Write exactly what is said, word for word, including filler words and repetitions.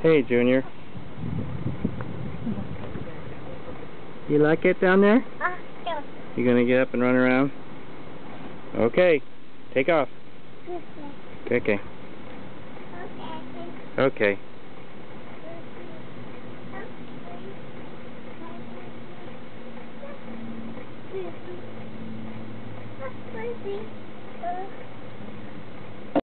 Hey, Junior. You like it down there? Uh, yeah. You gonna get up and run around? Okay. Take off. Okay. Okay. Okay.